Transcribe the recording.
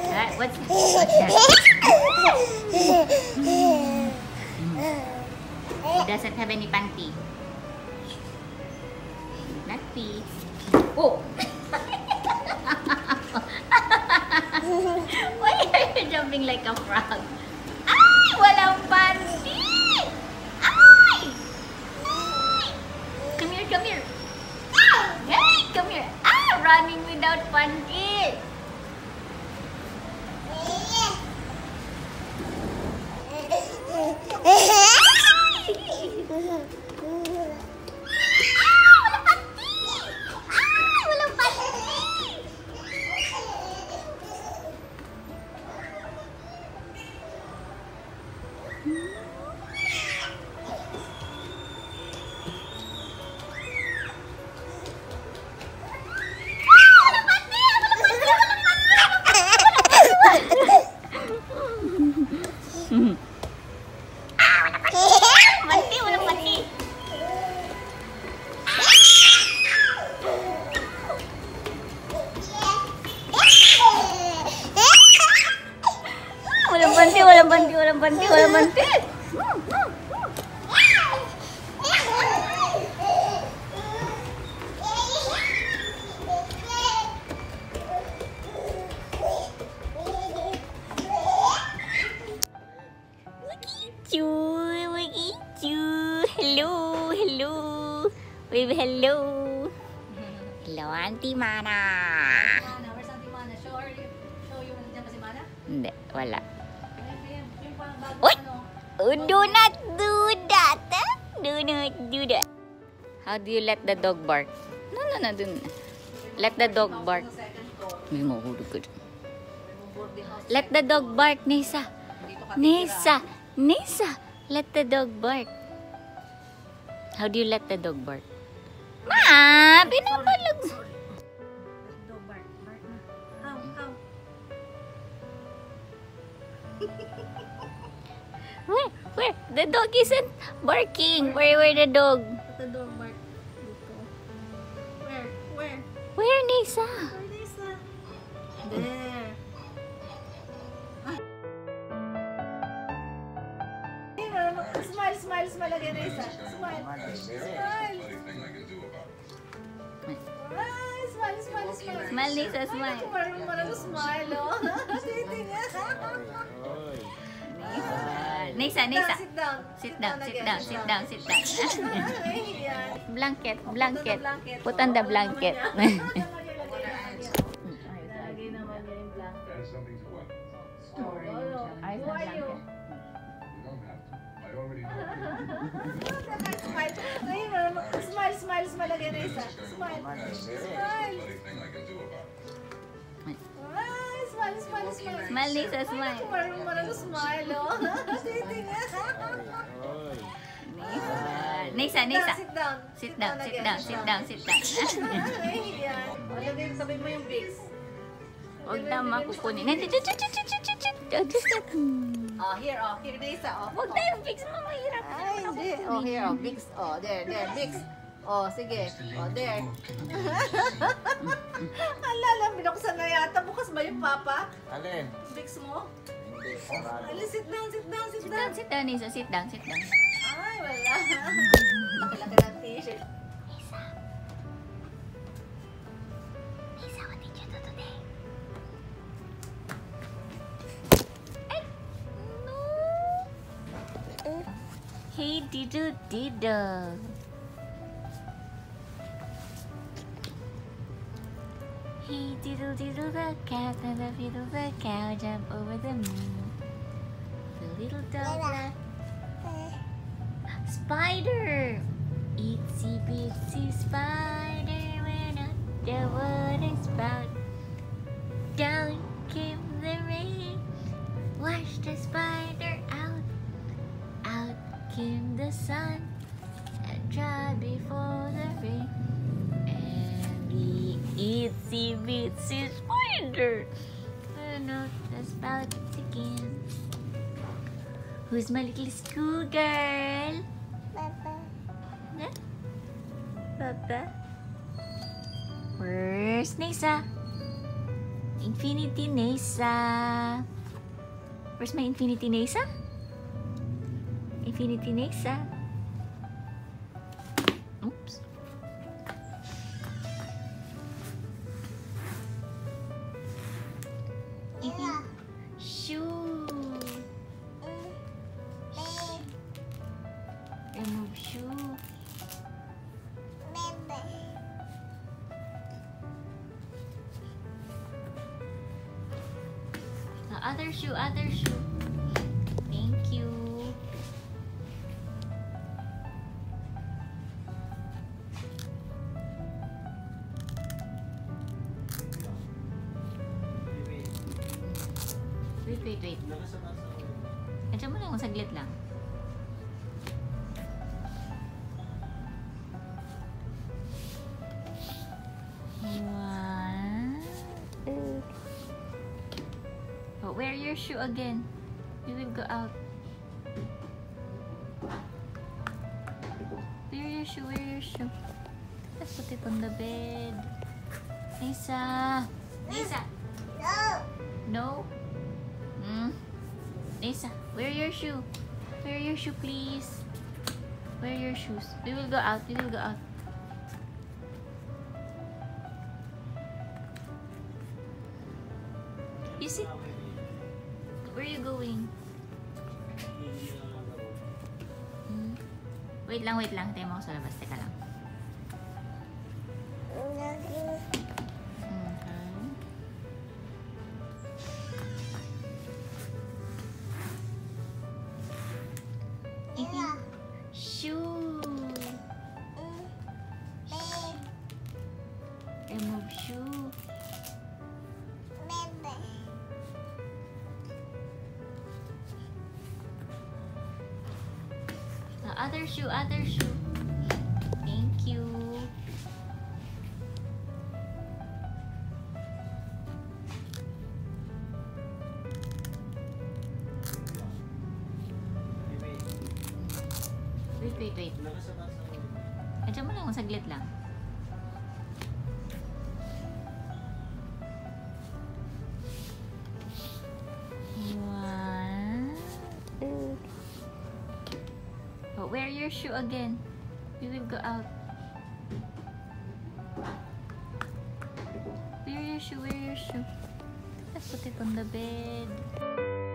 What's that? It doesn't have any panty. Not pee. Oh! Why are you jumping like a frog? Ay! Walang panty! Ay! Come here, come here. Hey, come here. Ah! Running without panty. Walang banti. Hello. Hello. Hello, Auntie Mana. Where's Auntie Mana? Show you nandiyan pa si Mana? Hindi, wala. Uy! Do not do that. Do not do that. How do you let the dog bark? No. Do not. Let the dog bark. May mahulog ka dyan. Let the dog bark, Nisa. Nisa. Let the dog bark. How do you let the dog bark? Ma, pinapalag. Dog bark. Bark na. How? Where? The dog isn't barking. Where the dog? The dog bark. Dito. Where? Where, Nisa? Where is that? There. Smile again, Nisa. Smile. Smile, Nisa, smile. Marunong smile, oh. Nisa. Sit down. Sit down. Blanket. Put on the blanket. Smile again, Nisa. Smile. Smile, Nisa, smile. Marunong smile, oh. Nisa. Sit down. Sabi mo yung Vicks. Huwag na makukunin. Here, Nisa. Huwag na yung Vicks mo, mahirap. Ay, hindi. Here, Vicks. There, Vicks. Sige. There. Alala, binuksan na yata. Bukas ba yung papa? Alin? Vicks mo? Hindi, sarado. Ali, sit down. Sit down, Nisa. Sit down. Ay, wala. Laki ng t-shirt. Nisa, what did you do today? No. Hey, diddle. Hey, diddle, the cat and the fiddle, the cow jump over the moon. The little dog laughed. Spider! Itsy bitsy spider went up the water spout. Down came the rain, washed the spider out. Out came the sun, and dried before the rain. And the itsy bitsy spider went up the spout again. Who's my little schoolgirl? Papa? Where's Nisa? Infinity Nesa. Where's my Infinity Nesa? Infinity Nesa. Oops. Shoe. Remove shoe. Other shoe, other shoe. Thank you. Wait. Andiyan mo lang, saglit lang. One, two. Oh, wear your shoe again. You will go out. Wear your shoe, wear your shoe. Let's put it on the bed. Nesa. Nesa. No. Nesa, wear your shoe. Wear your shoe, please. Wear your shoes. We will go out. We will go out. You see? Where are you going? Wait lang. Tayo mo ako sa labas. Teka lang. Shoe. Remove shoe. Other shoe, other shoe. Thank you. Wait. Andiyan mo lang, saglit lang. One, two. Oh, wear your shoe again. We will go out. Wear your shoe, wear your shoe. Let's put it on the bed.